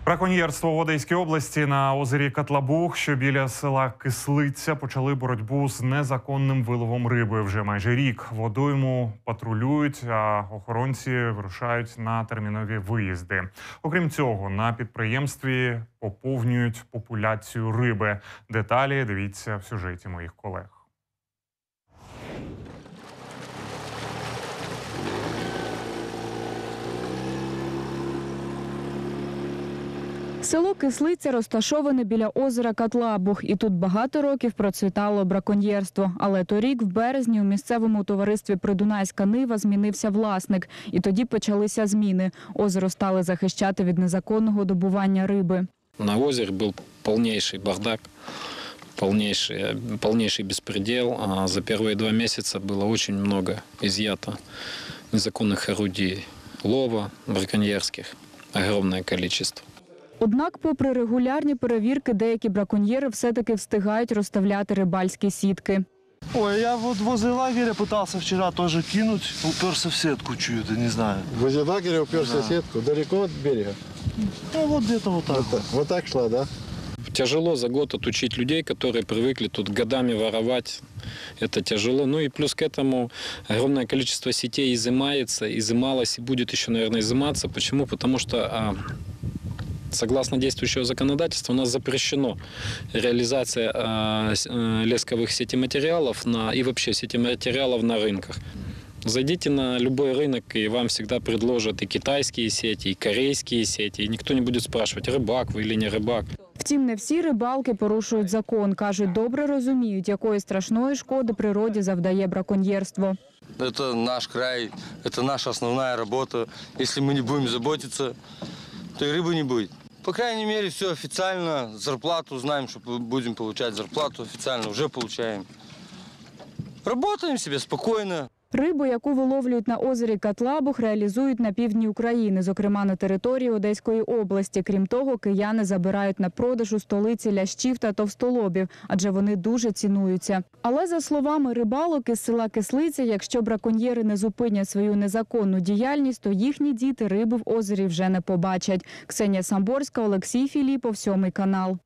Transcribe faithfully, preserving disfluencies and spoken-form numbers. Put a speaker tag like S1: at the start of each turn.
S1: Браконьєрство в Одеській області на озері Котлабуг, що біля села Кислиця, почали боротьбу з незаконним виловом риби. Вже майже рік водойму патрулюють, а охоронці вирушають на термінові виїзди. Окрім цього, на підприємстві поповнюють популяцію риби. Деталі дивіться в сюжеті моїх колег.
S2: Село Кислиця розташоване біля озера Котлабуг, і тут багато років процвітало браконьєрство. Але торік, в березні, у місцевому товаристві «Придунайська Нива» змінився власник, і тоді почалися зміни. Озеро стали захищати від незаконного добування риби.
S3: На озере был полнейший бардак, полнейший, полнейший беспредел. А за первые два месяца было очень много изъято незаконных орудий лова браконьерских, огромное количество.
S2: Однак, попри регулярні перевірки, деякі браконьєри все-таки встигають розставляти рибальські сітки.
S4: Ой, я вот возле лагеря пытался вчера тоже кинуть, уперся в сетку чью-то, не знаю.
S5: Возле лагеря уперся
S4: Да.
S5: в сетку, далеко от берега?
S4: Ну вот где-то вот так.
S5: Вот так, вот так шла, да?
S3: Тяжело за год отучить людей, которые привыкли тут годами воровать. Это тяжело. Ну и плюс к этому огромное количество сетей изымается, изымалось и будет еще, наверное, изыматься. Почему? Потому что, а, согласно действующего законодательства, у нас запрещено реализация а, с- а, лесковых сетиматериалов на, и вообще сетиматериалов на рынках. Зайдите на любой рынок, и вам всегда предложат и китайские сети, и корейские сети. И никто не будет спрашивать, рыбак вы или не рыбак.
S2: Втім, не всі рибалки порушують закон. Кажуть, добре розуміють, якої страшної шкоди природі завдає браконьєрство.
S6: Это наш край, это наша основная работа. Если мы не будем заботиться, то и рыбы не будет. По крайней мере, все официально. Зарплату знаем, что будем получать зарплату официально. Уже получаем. Работаем себе спокойно.
S2: Рибу, яку виловлюють на озері Котлабуг, реалізують на півдні України, зокрема на території Одеської області. Крім того, кияни забирають на продаж у столиці лящів та товстолобів, адже вони дуже цінуються. Але, за словами рибалок із села Кислиця, якщо браконьєри не зупинять свою незаконну діяльність, то їхні діти риби в озері вже не побачать. Ксенія Самборська, Олексій Філіпов, Сьомий канал.